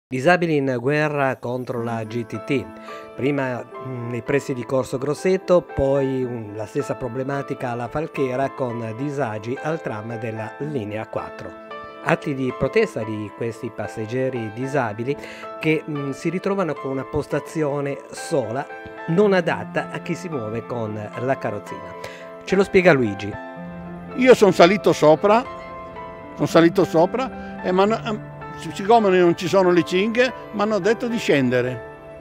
Disabili in guerra contro la GTT, prima nei pressi di Corso Grosseto, poi la stessa problematica alla Falchera con disagi al tram della linea 4. Atti di protesta di questi passeggeri disabili che si ritrovano con una postazione sola, non adatta a chi si muove con la carrozzina. Ce lo spiega Luigi. Io sono salito sopra e siccome non ci sono le cinghie, mi hanno detto di scendere.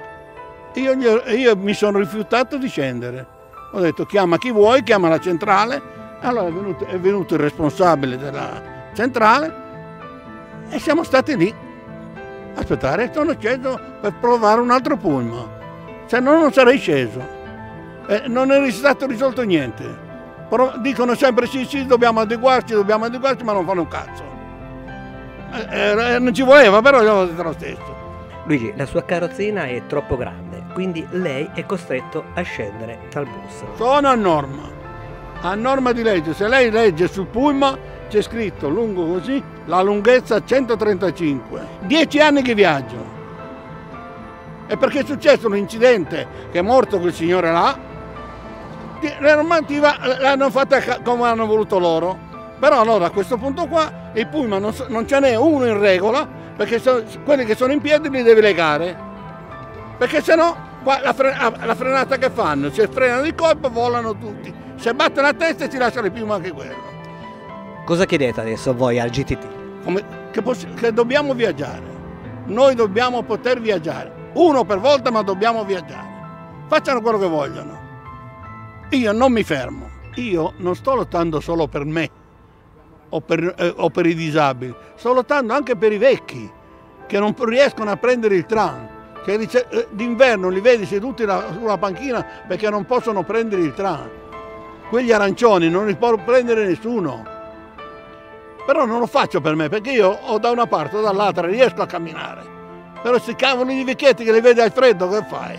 Io mi sono rifiutato di scendere. Ho detto chiama chi vuoi, chiama la centrale. Allora è venuto il responsabile della centrale e siamo stati lì a aspettare. Sono sceso per provare un altro pullman, se no non sarei sceso. Non è stato risolto niente. Però dicono sempre sì, dobbiamo adeguarci, ma non fanno un cazzo. Non ci voleva, però io l'ho detto lo stesso. Luigi, la sua carrozzina è troppo grande, quindi lei è costretto a scendere dal bus. Sono a norma di legge. Se lei legge sul pullman c'è scritto lungo così, la lunghezza 135. 10 anni che viaggio. E perché è successo un incidente che è morto quel signore là, la normativa l'hanno fatta come hanno voluto loro. Però allora a questo punto qua il pullman non ce n'è uno in regola, perché quelli che sono in piedi li devi legare, perché sennò qua la frenata che fanno, se frenano di colpo volano tutti, se battono la testa si lasciano il pullman anche quello. Cosa chiedete adesso voi al GTT? Che dobbiamo viaggiare, noi dobbiamo poter viaggiare, uno per volta, ma dobbiamo viaggiare, facciano quello che vogliono. Io non mi fermo, io non sto lottando solo per me o per i disabili, sto lottando anche per i vecchi che non riescono a prendere il tram, che d'inverno li vedi seduti sulla panchina perché non possono prendere il tram. Quegli arancioni non li può prendere nessuno. Però non lo faccio per me, perché io o da una parte o dall'altra riesco a camminare. Però questi cavoli di vecchietti che li vedi al freddo, che fai?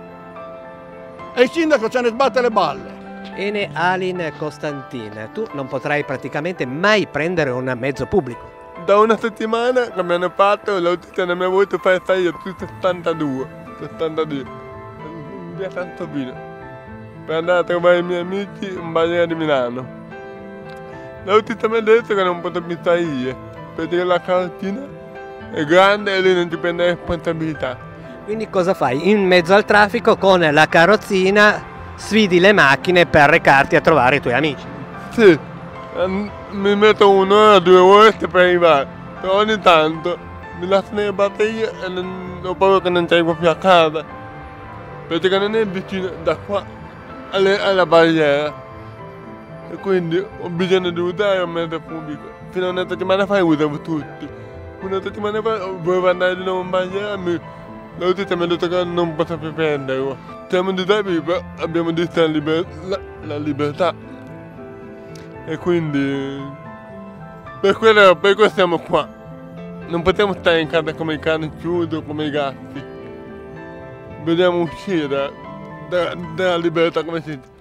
E il sindaco se ne sbatte le balle. Ene Alin Costantin, tu non potrai praticamente mai prendere un mezzo pubblico. Da una settimana che mi hanno fatto l'autista non mi ha voluto fare salire su 72, via Santovino, per andare a trovare i miei amici in Baviera di Milano. L'autista mi ha detto che non potevo più salire, perché la carrozzina è grande e lui non ti prende responsabilità. Quindi cosa fai? In mezzo al traffico con la carrozzina sfidi le macchine per recarti a trovare i tuoi amici? Sì, mi metto un'ora, 2 ore per arrivare, però ogni tanto mi lasciano le batterie e ho paura che non ci arrivo più a casa, perché non è vicino da qua alla barriera, e quindi ho bisogno di usare il mezzo pubblico. Fino a una settimana fa usavo tutti, una settimana fa volevo andare di nuovo in barriera, l'autista mi ha detto che non posso più prenderlo. Siamo disabili, però abbiamo diritto alla libertà. E quindi per questo siamo qua. Non possiamo stare in casa come i cani chiusi, come i gatti. Dobbiamo uscire dalla libertà, come si dice.